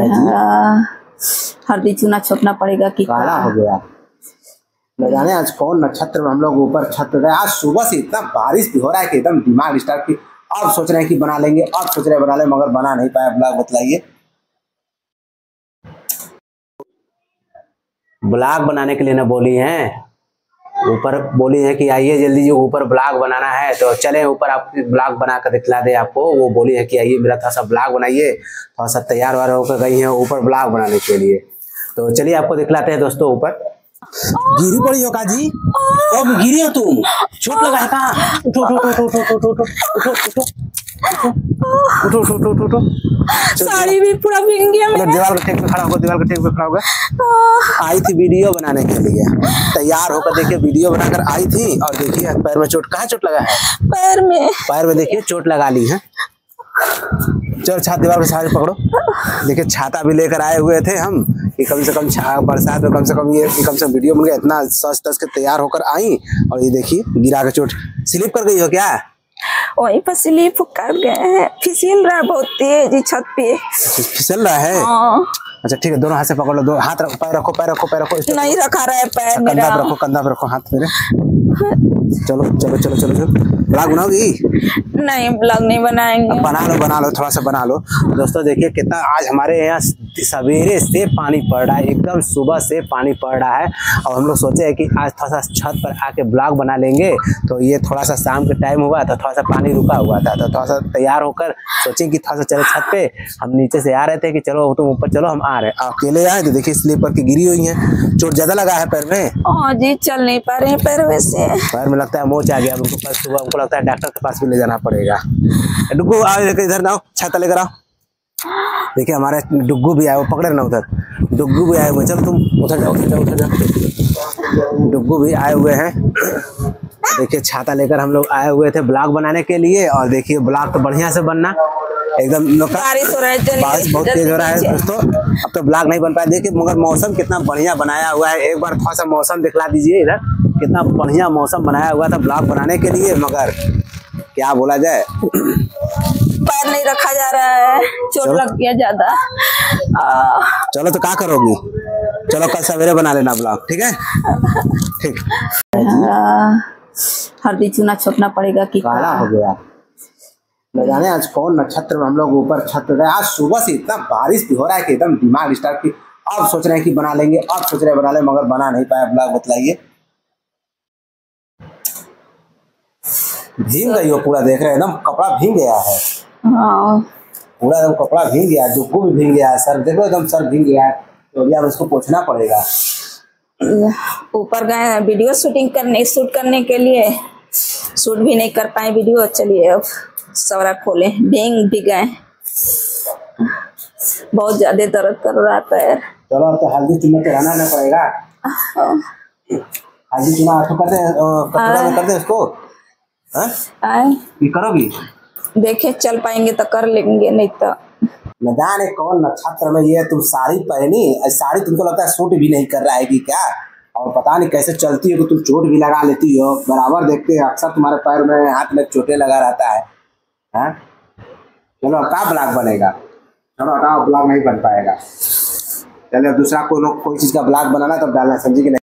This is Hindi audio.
है जी? हल्दी चूना छोड़ना पड़ेगा कि काला हो गया। न जाने आज कौन नक्षत्र में हम लोग ऊपर छत पे गए। आज सुबह से इतना बारिश भी हो रहा है कि एकदम दिमाग डिस्टर्ब की। अब सोच रहे हैं कि बना लेंगे, अब सोच रहे हैं बना लेंगे, मगर बना नहीं पाया। ब्लॉग बतलाइए। ब्लॉग बनाने के लिए ना बोली हैं, ऊपर बोली है कि आइए जल्दी जो ऊपर ब्लॉग बनाना है, तो चले ऊपर आप ब्लॉग बना कर दिखला दे आपको। वो बोली है कि आइए मेरा थोड़ा सा ब्लॉग बनाइए, थोड़ा सा तैयार वार होकर गई है ऊपर ब्लॉग बनाने के लिए। तो चलिए आपको दिखलाते हैं दोस्तों ऊपर। गिरी पड़ी हो का जी? कब गिरी हो तुम? चोट लगा है कहाँ? उठो उठो उठो उठो उठो उठो उठो उठो उठो उठो उठो उठो। साड़ी भी पूरा भीग गया। दीवार के टेक पे खड़ा होगा, दीवार के टेक पे खड़ा होगा। आई थी वीडियो बनाने के लिए, तैयार होकर देखिए वीडियो बनाकर आई थी। और देखिए पैर में चोट, कहाँ चोट लगा है? पैर में देखिए चोट लगा ली है। चलो छात दीवार पे सारे पकड़ो। देखिए छाता भी लेकर आए हुए थे हम कि कम से कम बरसात में कम से कम ये कम से कम वीडियो बन गया। इतना सच तस के तैयार होकर आई और ये देखिए गिरा के चोट। स्लिप कर गई हो क्या? वहीं पर स्लिप कर गए हैं, फिसल रहा है बहुत तेज छत पे। फिसल रहा है? अच्छा ठीक है, दोनों हाथ से पकड़ लो। दो हाथ रखो, पैर रखो, पैर रखो, पैर रखो। नहीं रखा रहा है पैर मेरा। कंधा पे रखो, कंधा पे रखो हाथ मेरे। चलो चलो चलो चलो चलो। ब्लॉग बनाओगी? नहीं ब्लॉग नहीं बनाएंगे। बना लो थोड़ा सा बना लो। दोस्तों देखिए कितना आज हमारे यहाँ सवेरे से पानी पड़ रहा है, एकदम सुबह से पानी पड़ रहा है। और हम लोग सोचे हैं कि आज थोड़ा सा छत पर आके ब्लॉग बना लेंगे। तो ये थोड़ा सा शाम के टाइम हुआ तो थोड़ा सा पानी रुका हुआ था, तो थोड़ा सा तैयार होकर सोचे कि थोड़ा सा चले छत पे। हम नीचे से आ रहे थे कि चलो तुम ऊपर चलो, हम आ रहे हैं। अकेले आए तो देखिए स्लीपर की गिरी हुई है। चोट ज्यादा लगा है पैर में? हाँ जी, चल नहीं पा रहे हैं पैर वैसे। पैर में लगता है मोच आ गया हमको। सुबह हमको लगता है डॉक्टर के पास भी ले जाना पड़ेगा। डुग्गू आओ इधर ना, छाता लेकर आओ। देखिए हमारे डुग्गू भी आए, वो पकड़े ना उधर। डुग्गू भी आए हुए, चलो तुम उधर जाओ, उधर जाओ, उधर जाओ। डुग्गू भी आए हुए हैं। देखिए छाता लेकर हम लोग आए हुए थे ब्लॉग बनाने के लिए। और देखिए ब्लॉग तो बढ़िया से बनना, एकदम बारिश हो रहा है, बारिश बहुत तेज हो रहा है दोस्तों। अब तो ब्लॉग नहीं बन पाया। देखिए मगर मौसम कितना बढ़िया बनाया हुआ है। एक बार थोड़ा सा मौसम दिखला दीजिए इधर, कितना बढ़िया मौसम बनाया हुआ था ब्लॉग बनाने के लिए। मगर क्या बोला जाए, पैर नहीं रखा जा रहा है, चोट लग गया ज्यादा। चलो तो क्या करोगी? चलो कल सवेरे बना लेना ब्लॉग, ठीक है? ठीक। हल्दी चूना छोड़ना पड़ेगा कि काला हो गया। न जाने आज कौन नक्षत्र में हम लोग ऊपर छत पे गए। आज सुबह से इतना बारिश भी हो रहा है कि एकदम दिमाग डिस्टर्ब की। अब सोच रहे हैं कि बना लेंगे, अब सोच रहे हैं बना लेंगे, मगर बना नहीं पाया। ब्लॉग बतलाइए। भीग गई हो पूरा, देख रहे हैं एकदम कपड़ा भीग गया है। पूरा एकदम कपड़ा भीग गया है, डुग्गू भी भीग गया है, सर देखो एकदम सर भीग गया है। तो अभी अब इसको पोंछना पड़ेगा। ऊपर गए वीडियो शूट करने के लिए, शूट भी नहीं कर पाए वीडियो। चलिए अब सवरा खोले, भीग भी गए, बहुत ज्यादा दर्द कर रहा है पैर। चलो अब तो हल्दी चूना चढ़ाना ना पड़ेगा। हल्दी चूना कर दे उसको। ये करोगी? देखे चल पाएंगे तो कर लेंगे, नहीं तो न जाने कौन नक्षत्र में ये तुम साड़ी पहनी। साड़ी तुमको लगता है सूट भी नहीं कर रहा है कि क्या? और पता नहीं कैसे चलती हो, तो तुम चोट भी लगा लेती हो। बराबर देखते हैं अक्सर तुम्हारे पैर में हाथ में चोटें लगा रहता है। हाँ चलो अब क्या ब्लॉग बनेगा? चलो हटाओ, ब्लॉग नहीं बन पाएगा। चलो दूसरा कोई चीज का ब्लॉग बनाना तब डालना, समझी कि नहीं?